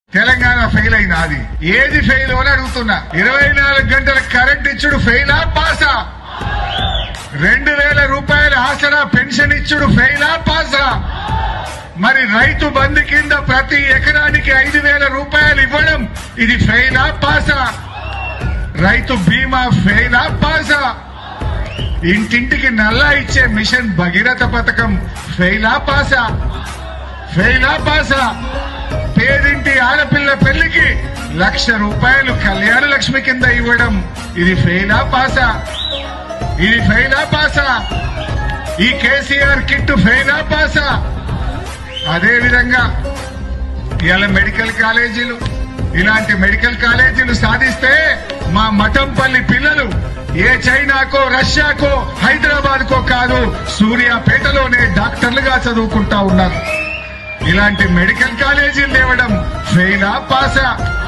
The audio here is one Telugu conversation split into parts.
తెలంగాణ ఫెయిల్ అయింది. అది ఏది ఫెయిల్ అని అడుగుతున్నా. 24 గంటల కరెంట్ ఇచ్చుడు ఫెయిలా పాసా? 2000 రూపాయల ఆసరా పెన్షన్ ఇచ్చుడు ఫెయిలా పాసా? మరి రైతు బంధు కింద ప్రతి ఎకరానికి 5000 రూపాయలు ఇవ్వడం ఇది ఫెయిలా పాసా? రైతు బీమా ఫెయిలా పాసా? ఇంటింటికి నల్లా ఇచ్చే మిషన్ భగీరథ పథకం ఫెయిలా పాసా? ఫెయిలా పాసా? పేదింటి ఆడపిల్ల పెళ్లికి 1,00,000 రూపాయలు కళ్యాణ లక్ష్మి కింద ఇవ్వడం ఇది ఫెయిలా పాసా? ఇది ఫెయిలా పాసా? ఈ కేసీఆర్ కిట్ ఫెయిలా పాసా? అదే విధంగా ఇవాళ మెడికల్ కాలేజీలు, ఇలాంటి మెడికల్ కాలేజీలు సాధిస్తే మా మఠంపల్లి పిల్లలు ఏ చైనాకో రష్యాకో హైదరాబాద్ కో కాదు, సూర్యాపేటలోనే డాక్టర్లుగా చదువుకుంటా ఉన్నారు. ఇలాంటి మెడికల్ కాలేజీలు లేవడం ఫెయిలా పాసా?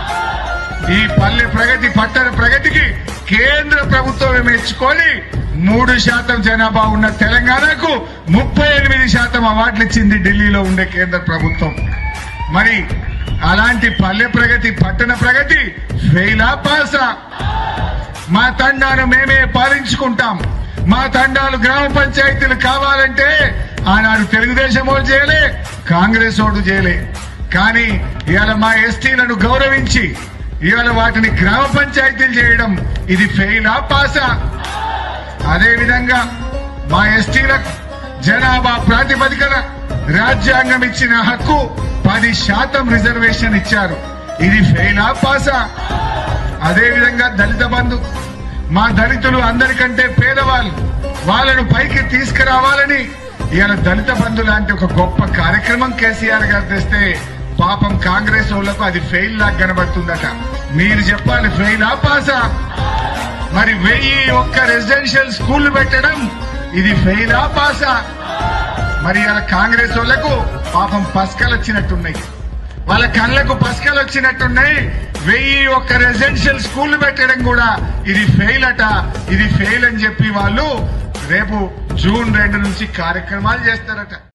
ఈ పల్లె ప్రగతి పట్టణ ప్రగతికి కేంద్ర ప్రభుత్వం మెచ్చుకొని 3% జనాభా ఉన్న తెలంగాణకు 38% అవార్డులు ఇచ్చింది ఢిల్లీలో ఉండే కేంద్ర ప్రభుత్వం. మరి అలాంటి పల్లె ప్రగతి పట్టణ ప్రగతి ఫెయిలా పాసా? మా తండాను మేమే పాలించుకుంటాం, మా తండాలు గ్రామ పంచాయతీలు కావాలంటే ఆనాడు తెలుగుదేశం వాళ్ళు చేయలే, కాంగ్రెస్ వాడు చేయలే. కానీ ఇవాళ మా ఎస్టీలను గౌరవించి ఇవాళ వాటిని గ్రామ పంచాయతీలు చేయడం ఇది ఫెయిలా పాసా? అదేవిధంగా మా ఎస్టీల జనాభా ప్రాతిపదికన రాజ్యాంగం ఇచ్చిన హక్కు 10% రిజర్వేషన్ ఇచ్చారు. ఇది ఫెయిలా పాసా? అదేవిధంగా దళిత బంధు, మా దళితులు అందరికంటే పేదవాళ్ళు, వాళ్ళను పైకి తీసుకురావాలని ఇవాళ దళిత బంధు లాంటి ఒక గొప్ప కార్యక్రమం కేసీఆర్ గారు తెస్తే పాపం కాంగ్రెస్ వాళ్లకు అది ఫెయిల్ లాగా కనబడుతుందట. మీరు చెప్పాలి ఫెయిలా పాసా? మరి 1001 రెసిడెన్షియల్ స్కూల్ పెట్టడం ఇది ఫెయిలా పాసా? మరి ఇలా కాంగ్రెస్ వాళ్లకు పాపం పసకలు వచ్చినట్టున్నాయి, వాళ్ళ కళ్ళకు పసకలు వచ్చినట్టున్నాయి. 1001 రెసిడెన్షియల్ స్కూల్ పెట్టడం కూడా ఇది ఫెయిల్ అట. ఇది ఫెయిల్ అని చెప్పి వాళ్ళు రేపు జూన్ 2 నుంచి కార్యక్రమాలు చేస్తారట.